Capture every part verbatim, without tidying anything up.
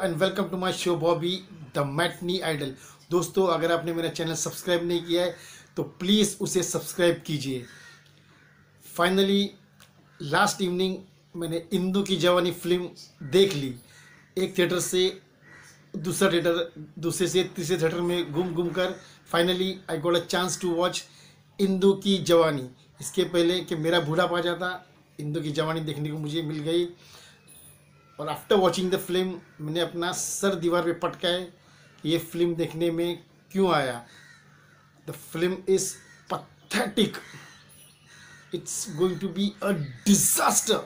And welcome to my show Bobby the matinee idol. दोस्तों, अगर आपने मेरा चैनल सब्सक्राइब नहीं किया है तो प्लीज़ उसे सब्सक्राइब कीजिए। फाइनली लास्ट इवनिंग मैंने इंदू की जवानी फिल्म देख ली। एक थिएटर से दूसरा थिएटर, दूसरे से तीसरे थिएटर में घूम घूम कर finally I got a chance to watch Indoo Ki Jawani. इसके पहले कि मेरा बूढ़ापा आ जाता, इंदू की जवानी देखने को मुझे मिल गई। और आफ्टर वॉचिंग द फिल्म मैंने अपना सर दीवार पे पटकाए कि ये फिल्म देखने में क्यों आया। The film is pathetic, it's going to be a disaster.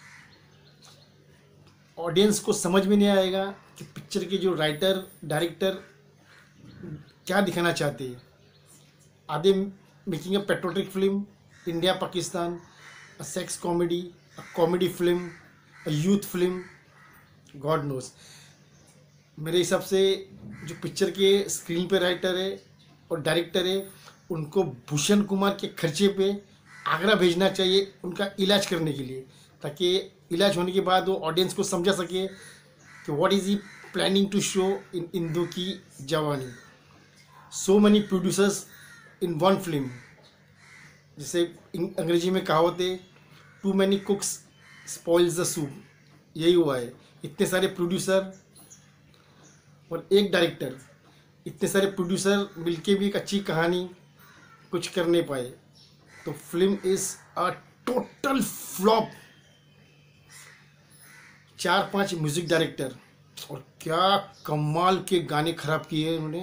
Audience को समझ में नहीं आएगा कि पिक्चर के जो राइटर डायरेक्टर क्या दिखाना चाहते हैं। आधे making a patriotic film, India Pakistan, a sex comedy, a comedy film, a youth film, God knows. मेरे हिसाब से जो पिक्चर के स्क्रीन पे राइटर है और डायरेक्टर है, उनको भूषण कुमार के खर्चे पे आगरा भेजना चाहिए उनका इलाज करने के लिए, ताकि इलाज होने के बाद वो ऑडियंस को समझा सके कि what is he planning to show in Indoo Ki Jawani. So many producers in one film, जैसे अंग्रेजी में कहावत है, too many cooks spoils the soup. यही हुआ है। इतने सारे प्रोड्यूसर और एक डायरेक्टर, इतने सारे प्रोड्यूसर मिलके भी एक अच्छी कहानी कुछ कर नहीं पाए, तो film is a total flop. चार पांच म्यूजिक डायरेक्टर, और क्या कमाल के गाने खराब किए उन्होंने।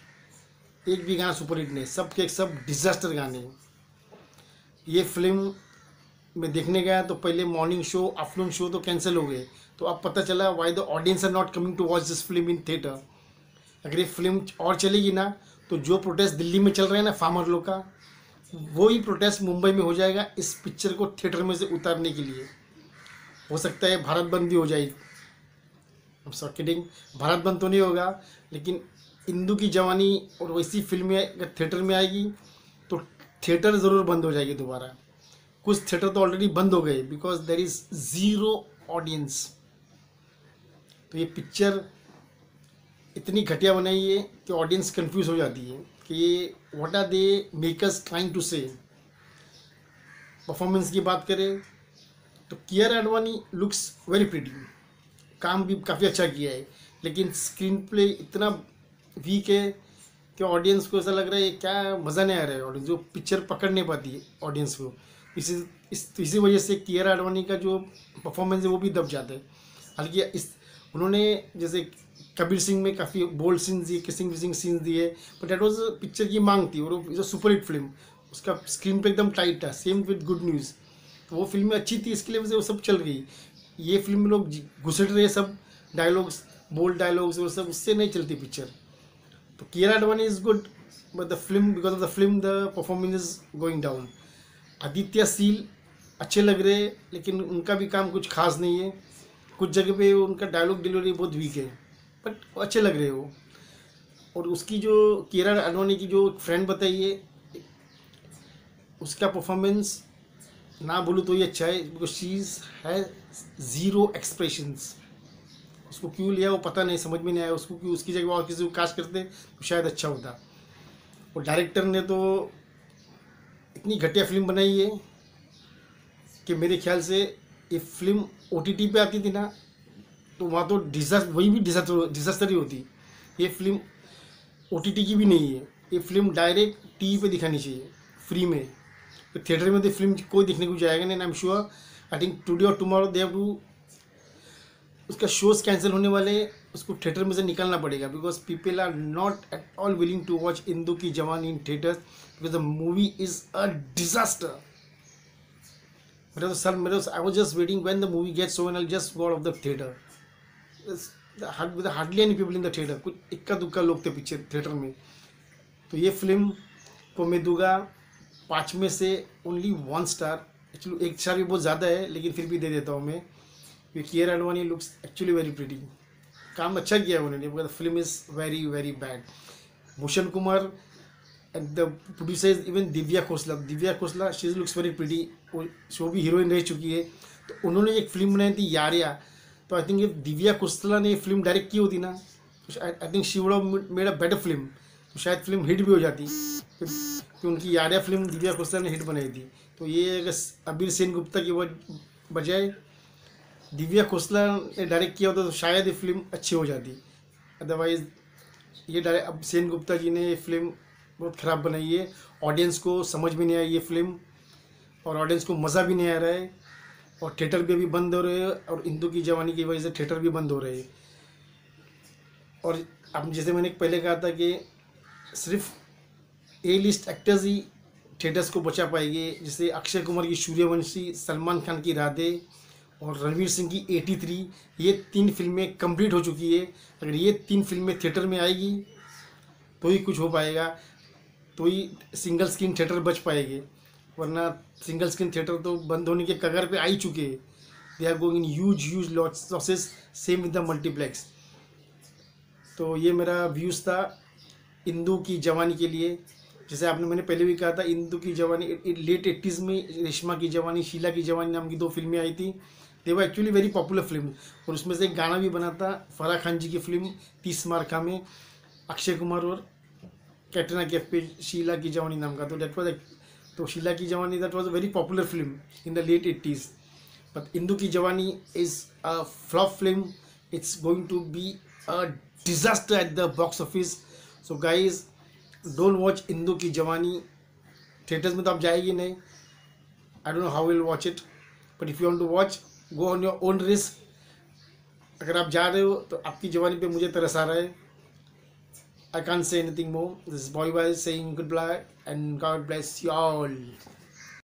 एक भी गाना सुपर हिट नहीं, सब के सब डिजास्टर गाने। ये फिल्म मैं देखने गया तो पहले मॉर्निंग शो, आफ्टरनून शो तो कैंसिल हो गए, तो अब पता चला why the audience are not coming to watch this film in theatre. अगर ये फिल्म और चलेगी ना तो जो प्रोटेस्ट दिल्ली में चल रहे हैं ना फार्मर लोग का, वही प्रोटेस्ट मुंबई में हो जाएगा इस पिक्चर को थिएटर में से उतारने के लिए। हो सकता है भारत बंद भी हो जाए। I'm so kidding, भारत बंद तो नहीं होगा, लेकिन इंदू की जवानी और वैसी फिल्में अगर थिएटर में आएगी तो थिएटर ज़रूर बंद हो जाएगी दोबारा। कुछ थिएटर तो ऑलरेडी बंद हो गए because there is zero audience. तो ये पिक्चर इतनी घटिया बनाई है कि ऑडियंस कंफ्यूज हो जाती है कि ये what are the makers trying to say. Performance की बात करें तो Kiara Advani looks very pretty, काम भी काफ़ी अच्छा किया है, लेकिन स्क्रीन प्ले इतना वीक है कि ऑडियंस को ऐसा लग रहा है क्या मज़ा नहीं आ रहा है। ऑडियंस जो पिक्चर पकड़ नहीं पाती है ऑडियंस को। इसी इस इसी वजह से कियारा आडवाणी का जो परफॉर्मेंस है वो भी दब जाता है। हालांकि इस उन्होंने जैसे कबीर सिंह में काफ़ी बोल्ड सीन्स दिए, किसिंग विसिंग सीन्स दिए, बट डेट वॉज पिक्चर की मांग थी और वो सुपर हिट फिल्म, उसका स्क्रीन पे एकदम टाइट था। सेम विद गुड न्यूज़, तो वो फिल्म अच्छी थी, इसके लिए वजह वो सब चल गई। ये फिल्म में लोग घुसट रहे सब डायलॉग्स, बोल्ड डायलॉग्स और सब, उससे नहीं चलती पिक्चर। तो Kiara Advani is good, but the film because of the film the performance is going down. Aditya Seal अच्छे लग रहे हैं, लेकिन उनका भी काम कुछ खास नहीं है। कुछ जगह पे उनका डायलॉग डिलीवरी बहुत वीक है, बट अच्छे लग रहे हो। और उसकी जो कियारा आडवाणी की जो फ्रेंड बताई है, उसका परफॉर्मेंस ना बोलूँ तो ये अच्छा है, बिकॉज शी है ज़ीरो एक्सप्रेशंस। उसको क्यों लिया वो पता नहीं, समझ में नहीं आया उसको, क्यों उसकी जगह और किसी को कास्ट करते तो शायद अच्छा होता। और डायरेक्टर ने तो इतनी घटिया फिल्म बनाई है कि मेरे ख्याल से ये फिल्म ओटीटी पे आती थी ना तो वहाँ तो डिजास्टर, वही भी डिजास्टर डिजास्टर ही होती। ये फिल्म ओटीटी की भी नहीं है, ये फिल्म डायरेक्ट टीवी पे दिखानी चाहिए फ्री में। तो थिएटर में तो फिल्म कोई देखने को जाएगा नहीं। I am sure I think today और टुमारो दे हैव टू, उसका शोज़ कैंसिल होने वाले, उसको थिएटर में से निकालना पड़ेगा, because people are not at all willing to watch Indoo Ki Jawani in theatres because the movie is a disaster. मेरा तो सर मेरे I was just waiting when the movie gets over I just go out of the theatre. Hardly any people in the theatre, कुछ इक्का दुक्का लोग थे picture theatre में। तो ये फिल्म को मैं दूंगा पाँच में से ओनली वन स्टार। एक्चुअली एक स्टार भी बहुत ज़्यादा है, लेकिन फिर भी दे देता हूँ मैं। Kiara Advani looks actually very pretty, काम अच्छा किया है उन्होंने, but the film is very very bad. Bhushan Kumar and the producer is even Divya Khosla. Divya Khosla she looks very pretty, वो शो भी हीरोइन रह चुकी है। तो उन्होंने एक फिल्म बनाई थी यारिया, तो I think if Divya Khosla ने फिल्म डायरेक्ट की होती ना, I think she would have made a better film, तो शायद फिल्म हिट भी हो जाती, क्योंकि उनकी यारिया फिल्म दिव्या कुस्तला ने हिट बनाई थी। तो ये अगर अबीर सेन गुप्ता की बजाय दिव्या कुस्तला ने डायरेक्ट किया होता तो शायद ये फिल्म अच्छी हो जाती। अदरवाइज ये डायरेक्ट अब सेन गुप्ता जी ने ये फिल्म बहुत ख़राब बनाई है, ऑडियंस को समझ में नहीं आई ये फिल्म, और ऑडियंस को मज़ा भी नहीं आ रहा है, और थिएटर भी अभी बंद हो रहे हैं, और इंदू की जवानी की वजह से थिएटर भी बंद हो रहे हैं। और अब जैसे मैंने पहले कहा था कि सिर्फ ए लिस्ट एक्टर्स ही थिएटर्स को बचा पाएंगे, जैसे अक्षय कुमार की सूर्यवंशी, सलमान खान की राधे और रणवीर सिंह की तिरासी, ये तीन फिल्में कंप्लीट हो चुकी है। अगर ये तीन फिल्में थिएटर में आएगी तो ही कुछ हो पाएगा, तो ही सिंगल स्क्रीन थिएटर बच पाएंगे, वरना सिंगल स्क्रीन थिएटर तो बंद होने के कगार पे आ ही चुके हैं। They are going in huge huge losses, same with the multiplex. तो ये मेरा व्यूज़ था इंदू की जवानी के लिए। जैसे आपने मैंने पहले भी कहा था, इंदू की जवानी लेट एट्टीज़ में रेशमा की जवानी, शीला की जवानी नाम की दो फिल्में आई थी। They were actually very popular film, और उसमें से एक गाना भी बना था फराह खान जी की फिल्म तीस मार्का में, अक्षय कुमार और कैटरीना कैफ पे, शीला की जवानी नाम का। तो डेट वॉज तो Sheila Ki Jawani that was a very popular film in the late eighties. But Indoo Ki Jawani is a flop film, it's going to be a disaster at the box office. So guys, don't watch Indoo Ki Jawani. Theatres में तो आप जाएगी नहीं, I don't know how will watch it, but if you want to watch, go on your own risk. अगर आप जा रहे हो तो आपकी जवानी पे मुझे तरस आ रहा है। I can't say anything more. This is Boy Boy saying goodbye and God bless you all.